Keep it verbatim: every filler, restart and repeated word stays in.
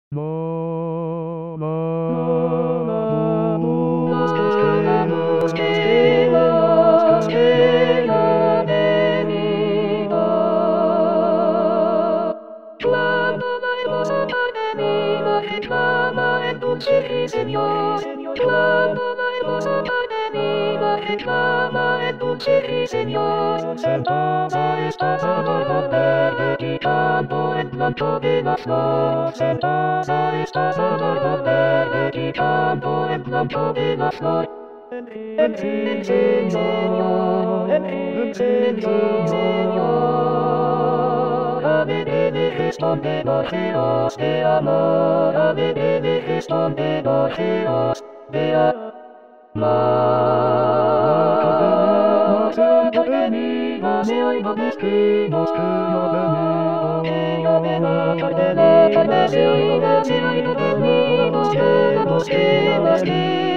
La la la Nos mu, que queremos que queremos vivas, que que la vivas. deriva. Clama la hermosa pandemia, clama el dulce ruiseñor. Clama la hermosa pandemia, clama el dulce ruiseñor. Sentada estaba el árbol verde, quitando el blanco de la flor. Sentada estaba el árbol verde, quitando el blanco de la flor. El El ruiseñor, el ruiseñor, a beber de responde gorjeos de amor, a beber de responde gorjeos de amor. Se oiga de mí, se oiga de escribos, que yo de mi que yo de la voz, carne, se oiga de mí, se oiga de mí, que los que, los que,